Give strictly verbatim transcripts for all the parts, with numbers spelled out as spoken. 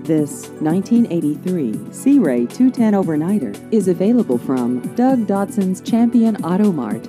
This nineteen eighty-three Sea Ray two ten Overnighter is available from Doug Dodson's Champion Auto Mart.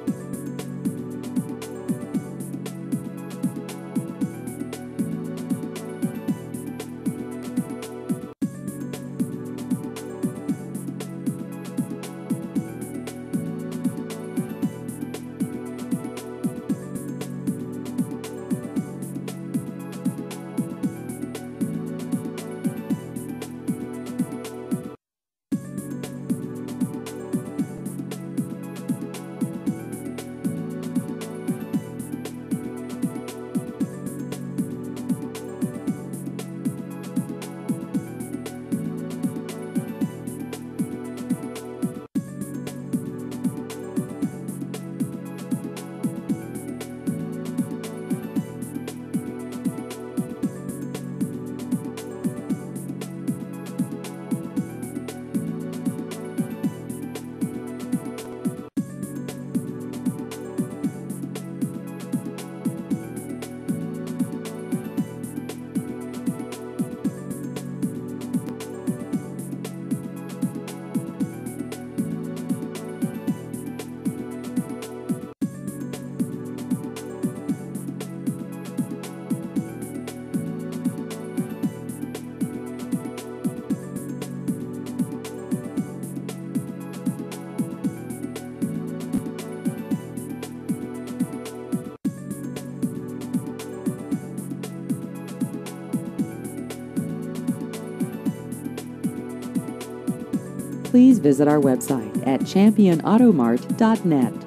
Please visit our website at champion auto mart dot net.